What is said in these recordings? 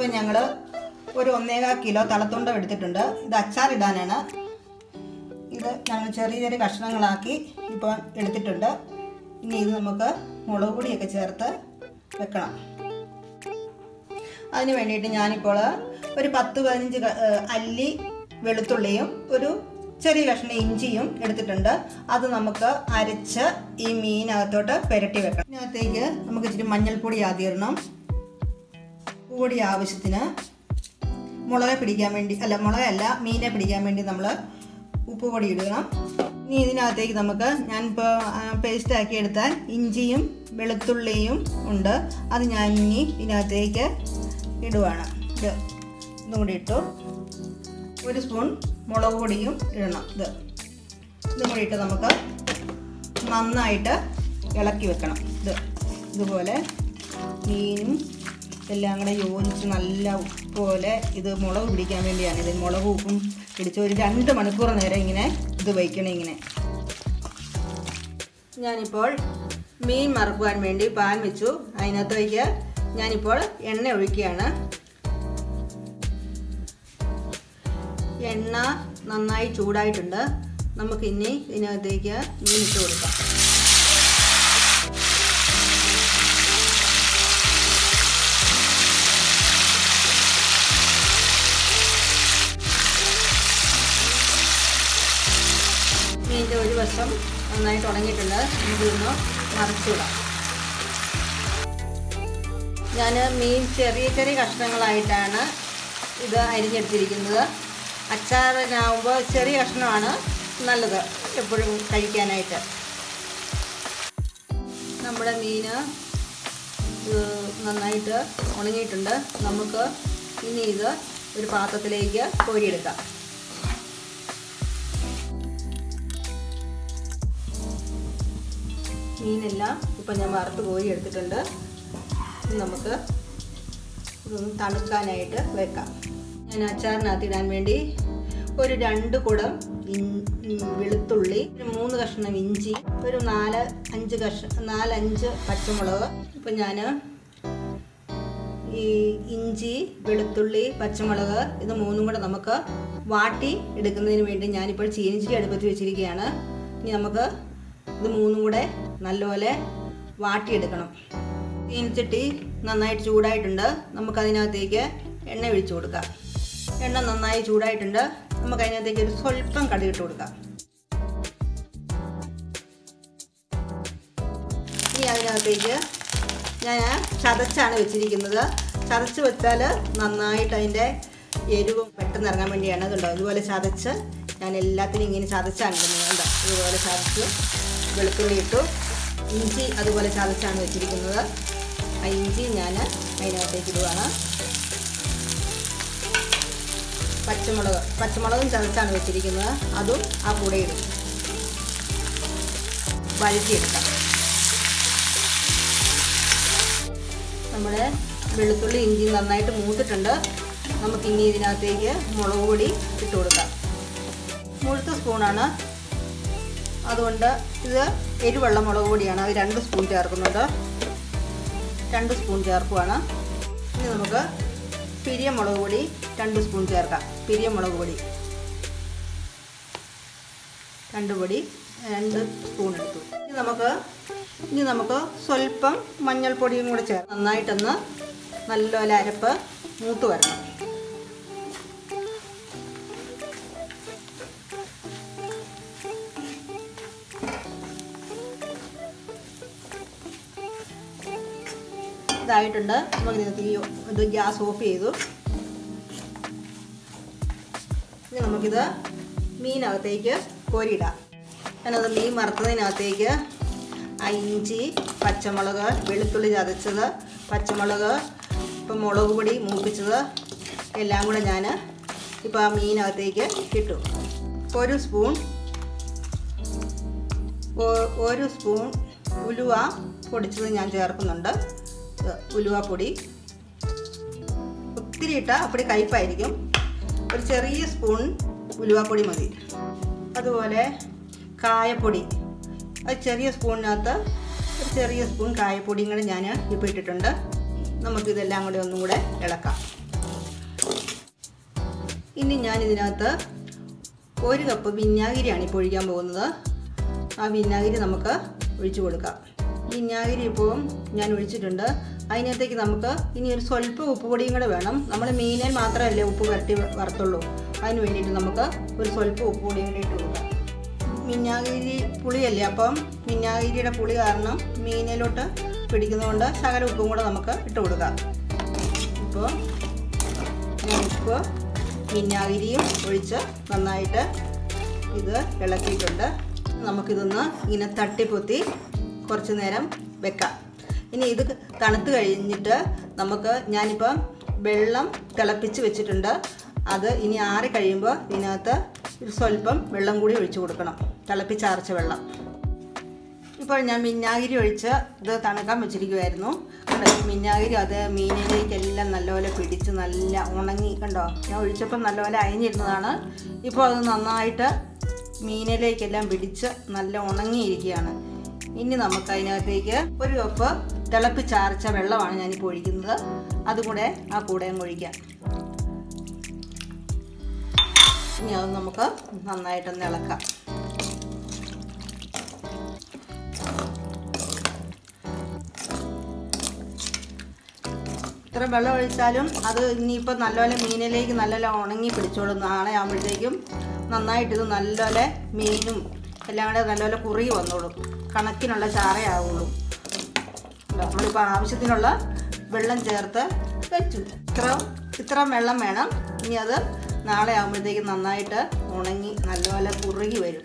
ഇപ്പം ഞങ്ങൾ ഒരു 1.25 കിലോ തളത്തുണ്ടം എടുത്തിട്ടുണ്ട്. ഇത് അച്ചാറിടാനാണ്. ഇത് ഞങ്ങൾ ചെറിയ ചെറിയ കഷ്ണങ്ങളാക്കി ഇപ്പോൾ എടുത്തിട്ടുണ്ട്. ഇനി ഇത് നമുക്ക് മുളക് പൊടിയൊക്കെ ചേർത്ത് വെക്കണം. അതിന് വേണ്ടിയിട്ട് ഞാനിപ്പോൾ ഒരു 10-15 അല്ലി വെളുത്തുള്ളിയും ഒരു ചെറിയ കഷ്ണം ഇഞ്ചിയും എടുത്തിട്ടുണ്ട്. അത് നമുക്ക് അരച്ച് ഈ മീനകത്തോട്ട് പുരട്ടി വെക്കണം. ഇതിനകത്തേക്ക് നമുക്ക് ഇച്ചിരി മഞ്ഞൾപ്പൊടി ആദ്യം ഇടണം. പൊടി ആവശ്യത്തിന്, മുളകെ പിടിക്കാൻ വേണ്ടി മുളകല്ല മീനെ പിടിക്കാൻ വേണ്ടി നമ്മൾ ഉപ്പ് പൊടി ഇടണം. ഇനി ഇതിനകത്തേക്ക് നമുക്ക് ഞാനിപ്പോൾ പേസ്റ്റാക്കി എടുത്ത ഇഞ്ചിയും വെളുത്തുള്ളിയും ഉണ്ട്. അത് ഞാൻ ഇനി ഇതിനകത്തേക്ക് ഇടുവാണ്. ഇതും കൂടി ഇട്ടു. 1 സ്പൂൺ മുളക് പൊടിയും ഇടണം. ഇതും കൂടി ഇട്ട് നമുക്ക് നന്നായിട്ട് ഇളക്കി വെക്കണം. ഇതുപോലെ മീനും എല്ലാം കൂടെ യോജിച്ച് നല്ല ഉപ്പ് പോലെ ഇത് മുളക് പിടിക്കാൻ വേണ്ടിയാണ്. ഇത് മുളക് ഉപ്പും പിടിച്ച് ഒരു 2 മണിക്കൂർ നേരം ഇങ്ങനെ ഇത് വയ്ക്കണം. ഇങ്ങനെ ഞാനിപ്പോൾ മീൻ മറക്കുവാൻ വേണ്ടി പാൻ വെച്ചു. അതിനകത്തേക്ക് ഞാനിപ്പോൾ എണ്ണ ഒഴിക്കുകയാണ്. എണ്ണ നന്നായി ചൂടായിട്ടുണ്ട്. നമുക്കിനി ഇതിനകത്തേക്ക് മീൻ ഇട്ട് കൊടുക്കാം. മീനിൻ്റെ ഒരു വശം നന്നായിട്ട് ഉണങ്ങിയിട്ടുണ്ട്. നമുക്കിതൊന്ന് മറിച്ചിടാം. ഞാൻ മീൻ ചെറിയ ചെറിയ കഷ്ണങ്ങളായിട്ടാണ് ഇത് അരിഞ്ഞെടുത്തിരിക്കുന്നത്. അച്ചാറിനാവുമ്പോൾ ചെറിയ കഷ്ണമാണ് നല്ലത് എപ്പോഴും കഴിക്കാനായിട്ട്. നമ്മുടെ മീൻ നന്നായിട്ട് ഉണങ്ങിയിട്ടുണ്ട്. നമുക്ക് ഇനി ഇത് ഒരു പാത്രത്തിലേക്ക് കോരിയെടുക്കാം. മീനെല്ലാം ഇപ്പം ഞാൻ വറുത്ത് കോരി എടുത്തിട്ടുണ്ട്. നമുക്ക് ഇതൊന്ന് തണുക്കാനായിട്ട് വെക്കാം. ഞാൻ അച്ചാറിനകത്ത് ഇടാൻ വേണ്ടി ഒരു 2 കുടം വെളുത്തുള്ളി, ഒരു 3 കഷ്ണം ഇഞ്ചി, ഒരു 4-5 പച്ചമുളക്. ഇപ്പം ഞാൻ ഈ ഇഞ്ചി, വെളുത്തുള്ളി, പച്ചമുളക് ഇത് 3 കൂടെ നമുക്ക് വാട്ടി എടുക്കുന്നതിന് വേണ്ടി ഞാനിപ്പോൾ ചീനിച്ചട്ടി അടുപ്പത്ത് വെച്ചിരിക്കുകയാണ്. ഇനി നമുക്ക് ഇത് 3 കൂടെ നല്ലപോലെ വാട്ടിയെടുക്കണം. ചീനിച്ചട്ടി നന്നായിട്ട് ചൂടായിട്ടുണ്ട്. നമുക്കതിനകത്തേക്ക് എണ്ണ ഒഴിച്ചു കൊടുക്കാം. എണ്ണ നന്നായി ചൂടായിട്ടുണ്ട്. നമുക്കതിനകത്തേക്ക് ഒരു സ്വല്പം കടുകിട്ട് കൊടുക്കാം. ഇനി അതിനകത്തേക്ക് ഞാൻ ചതച്ചാണ് വെച്ചിരിക്കുന്നത്. ചതച്ച് വെച്ചാൽ നന്നായിട്ട് അതിൻ്റെ എരിവും പെട്ടെന്ന് ഇറങ്ങാൻ വേണ്ടിയാണ്. അതുണ്ടോ, ഇതുപോലെ ചതച്ച് ഞാൻ എല്ലാത്തിനും ഇങ്ങനെ ചതച്ചാണ് ഇടുന്നത്. കണ്ടോ, ഇതുപോലെ ചതച്ച് വെളുത്തുള്ളി ഇട്ടു. ഇഞ്ചി അതുപോലെ ചതച്ചാണ് വെച്ചിരിക്കുന്നത്. ആ ഇഞ്ചി ഞാൻ അതിനകത്തേക്ക് ഇടുവാണ്. പച്ചമുളകും ചതച്ചാണ് വെച്ചിരിക്കുന്നത്. അതും ആ കൂടെ ഇടും. വഴറ്റിയെടുക്കാം. നമ്മുടെ വെളുത്തുള്ളി ഇഞ്ചി നന്നായിട്ട് മൂത്തിട്ടുണ്ട്. നമുക്കിനി ഇതിനകത്തേക്ക് മുളക് പൊടി ഇട്ട് കൊടുക്കാം. മുഴുത്ത സ്പൂണാണ്, അതുകൊണ്ട് ഇത് എരിവുള്ള മുളക് പൊടിയാണ്. അത് 2 സ്പൂൺ ചേർക്കുന്നുണ്ട്. 2 സ്പൂൺ ചേർക്കുവാണ്. ഇനി നമുക്ക് പിരിയ മുളക് പൊടി 2 സ്പൂൺ ചേർക്കാം. പിരിയ മുളക് പൊടി 2 സ്പൂൺ എടുത്തു. ഇനി നമുക്ക് സ്വല്പം മഞ്ഞൾപ്പൊടിയും കൂടെ ചേർക്കാം. നന്നായിട്ടൊന്ന് നല്ലപോലെ അരപ്പ് മൂത്ത് വരണം. ഇതായിട്ടുണ്ട്. നമുക്ക് ഗ്യാസ് ഓഫ് ചെയ്തു. ഇനി നമുക്കിത് മീനകത്തേക്ക് കോരിയിടാം. ഞാനത് മീൻ വറുത്തതിനകത്തേക്ക് ആ ഇഞ്ചി, പച്ചമുളക്, വെളുത്തുള്ളി ചതച്ചത്, പച്ചമുളക്, ഇപ്പം മുളക് പൊടി മൂപ്പിച്ചത് എല്ലാം കൂടെ ഞാൻ ഇപ്പോൾ ആ മീനകത്തേക്ക് ഇട്ടു. 1 സ്പൂൺ ഉലുവ പൊടിച്ചത് ഞാൻ ചേർക്കുന്നുണ്ട്. ഉലുവപ്പൊടി ഒത്തിരി ഇട്ടാൽ അപ്പടി കയ്പ്പായിരിക്കും. ഒരു ചെറിയ സ്പൂൺ ഉലുവപ്പൊടി മതി. അതുപോലെ കായപ്പൊടി, അത് ചെറിയ സ്പൂണിനകത്ത് ഒരു ചെറിയ സ്പൂൺ കായപ്പൊടിയും കൂടെ ഞാൻ ഇപ്പോൾ ഇട്ടിട്ടുണ്ട്. നമുക്കിതെല്ലാം കൂടി ഒന്നും കൂടെ ഇളക്കാം. ഇനി ഞാൻ ഇതിനകത്ത് 1 കപ്പ് വിനാഗിരിയാണ് ഇപ്പോൾ ഒഴിക്കാൻ പോകുന്നത്. ആ വിനാഗിരി നമുക്ക് ഒഴിച്ചു കൊടുക്കാം. വിനാഗിരി ഇപ്പോൾ ഞാൻ ഒഴിച്ചിട്ടുണ്ട്. അതിനകത്തേക്ക് നമുക്ക് ഇനി ഒരു സ്വല്പം ഉപ്പ് പൊടിയും കൂടെ വേണം. നമ്മൾ മീനിൽ മാത്രമല്ലേ ഉപ്പ് പുരട്ടി വറുത്തുള്ളൂ. അതിന് വേണ്ടിയിട്ട് നമുക്ക് ഒരു സ്വല്പം ഉപ്പ് പൊടിയും കൂടി ഇട്ട് കൊടുക്കാം. വിനാഗിരി പുളിയല്ലേ, അപ്പം വിനാഗിരിയുടെ പുളി കാരണം മീനിലോട്ട് പിടിക്കുന്നതുകൊണ്ട് ശകലം ഉപ്പും കൂടെ നമുക്ക് ഇട്ട് കൊടുക്കാം. ഇപ്പോൾ ഉപ്പ് വിനാഗിരിയും ഒഴിച്ച് നന്നായിട്ട് ഇത് ഇളക്കിയിട്ടുണ്ട്. നമുക്കിതൊന്ന് ഇങ്ങനെ തട്ടിപ്പൊത്തി കുറച്ച് നേരം വെക്കാം. ഇനി ഇത് തണുത്ത് കഴിഞ്ഞിട്ട് ഞാനിപ്പം വെള്ളം തിളപ്പിച്ച് വെച്ചിട്ടുണ്ട്. അത് ഇനി ആറി കഴിയുമ്പോൾ ഇതിനകത്ത് ഒരു സ്വല്പം വെള്ളം കൂടി ഒഴിച്ചു കൊടുക്കണം, തിളപ്പിച്ചാർച്ച വെള്ളം. ഇപ്പോൾ ഞാൻ വിനാഗിരി ഒഴിച്ച് ഇത് തണുക്കാൻ വെച്ചിരിക്കുമായിരുന്നു. വിനാഗിരി അത് മീനിലേക്കെല്ലാം നല്ലപോലെ പിടിച്ച് നല്ല ഉണങ്ങി. കണ്ടോ, ഞാൻ ഒഴിച്ചപ്പം നല്ലപോലെ അയഞ്ഞിരുന്നതാണ്. ഇപ്പോൾ അത് നന്നായിട്ട് മീനിലേക്കെല്ലാം പിടിച്ച് നല്ല ഉണങ്ങിയിരിക്കുകയാണ്. ഇനി നമുക്ക് അതിനകത്തേക്ക് 1 കപ്പ് തിളപ്പിച്ചാർച്ച വെള്ളമാണ് ഞാനിപ്പോൾ ഒഴിക്കുന്നത്. അതുകൂടെ ആ കൂടെ ഒഴിക്കാം. ഇനി അത് നമുക്ക് നന്നായിട്ടൊന്ന് ഇളക്കാം. ഇത്ര വെള്ളം ഒഴിച്ചാലും അത് ഇനിയിപ്പോൾ നല്ലപോലെ മീനിലേക്ക് നല്ലപോലെ ഉണങ്ങി പിടിച്ചോളും. നാളെ ആകുമ്പോഴത്തേക്കും നന്നായിട്ടിത് നല്ലപോലെ മീനും എല്ലാം കൂടെ നല്ലപോലെ കുറുകി വന്നോളും. കണക്കിനുള്ള ചാറയാവുള്ളൂ. നമ്മളിപ്പോൾ ആവശ്യത്തിനുള്ള വെള്ളം ചേർത്ത് വെച്ചു. ഇത്ര വെള്ളം വേണം. ഇനി അത് നാളെ ആകുമ്പോഴത്തേക്കും നന്നായിട്ട് ഉണങ്ങി നല്ലപോലെ കുറുകി വരും.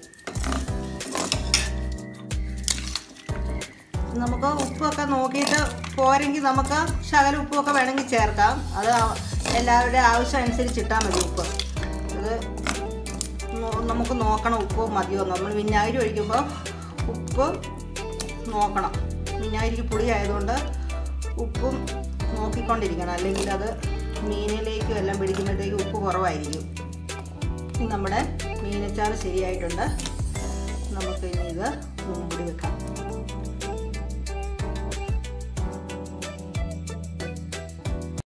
നമുക്ക് ഉപ്പൊക്കെ നോക്കിയിട്ട് പോരെങ്കിൽ നമുക്ക് ശകലം ഉപ്പൊക്കെ വേണമെങ്കിൽ ചേർക്കാം. അത് എല്ലാവരുടെ ആവശ്യം അനുസരിച്ച് ഇട്ടാൽ മതി ഉപ്പ്. അത് നമുക്ക് നോക്കണം ഉപ്പ് മതിയോ. നമ്മൾ വിനാഗിരി ഒഴിക്കുമ്പോൾ ഉപ്പ് നോക്കണം. വിനാഗിരിക്ക് പുളി ആയതുകൊണ്ട് ഉപ്പും നോക്കിക്കൊണ്ടിരിക്കണം, അല്ലെങ്കിൽ അത് മീനിലേക്കും എല്ലാം പിടിക്കുമ്പോഴത്തേക്ക് ഉപ്പ് കുറവായിരിക്കും. ഇനി നമ്മുടെ മീനച്ചാറ് ശരിയായിട്ടുണ്ട്. നമുക്ക് ഇനി ഇത് മൂടി വെക്കാം.